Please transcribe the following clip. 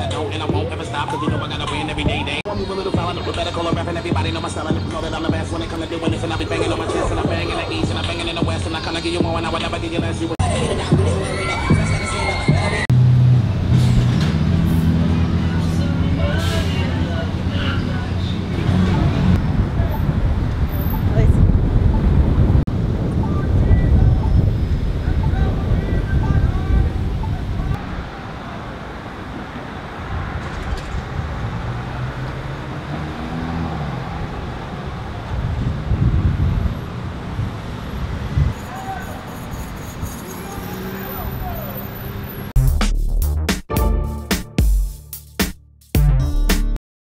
I don't and I won't ever stop, cause you know I gotta win every day. I move a little foul, I'm better call a rap, and everybody know my style. I know that I'm the best when it comes to doing this, and I be banging on my chest, and I'm banging the east, and I'm banging in the west, and I kinda give you more, and I would never give you less. You